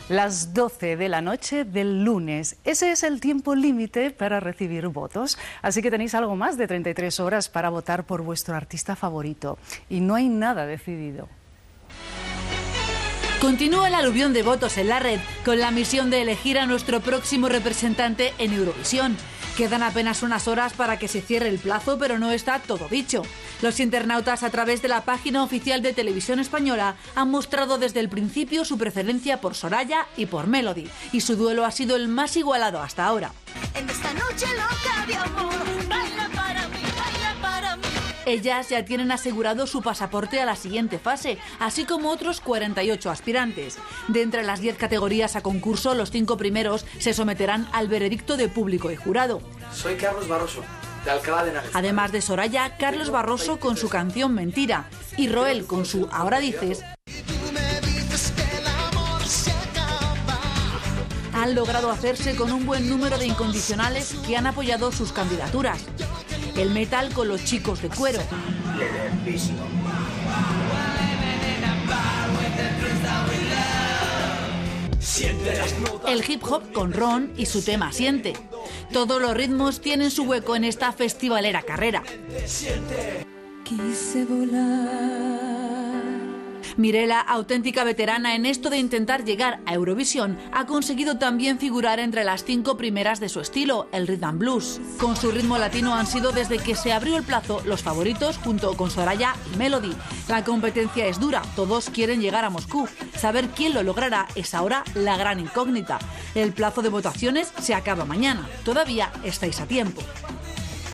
Las 12 de la noche del lunes. Ese es el tiempo límite para recibir votos. Así que tenéis algo más de 33 horas para votar por vuestro artista favorito. Y no hay nada decidido. Continúa el aluvión de votos en la red con la misión de elegir a nuestro próximo representante en Eurovisión. Quedan apenas unas horas para que se cierre el plazo, pero no está todo dicho. Los internautas, a través de la página oficial de Televisión Española, han mostrado desde el principio su preferencia por Soraya y por Melody, y su duelo ha sido el más igualado hasta ahora. En esta noche loca de amor, baila para mí, baila para mí. Ellas ya tienen asegurado su pasaporte a la siguiente fase, así como otros 48 aspirantes. De entre las 10 categorías a concurso, los 5 primeros se someterán al veredicto de público y jurado. Soy Carlos Barroso, de Alcalá de Henares. Además de Soraya, Carlos Barroso con su canción Mentira y Roel con su Ahora Dices han logrado hacerse con un buen número de incondicionales que han apoyado sus candidaturas. El metal con Los Chicos de Cuero. El hip hop con Ron y su tema Siente. Todos los ritmos tienen su hueco en esta festivalera carrera. Quise volar. Mirela, auténtica veterana en esto de intentar llegar a Eurovisión, ha conseguido también figurar entre las 5 primeras de su estilo, el rhythm and blues. Con su ritmo latino han sido desde que se abrió el plazo los favoritos junto con Soraya y Melody. La competencia es dura, todos quieren llegar a Moscú. Saber quién lo logrará es ahora la gran incógnita. El plazo de votaciones se acaba mañana, todavía estáis a tiempo.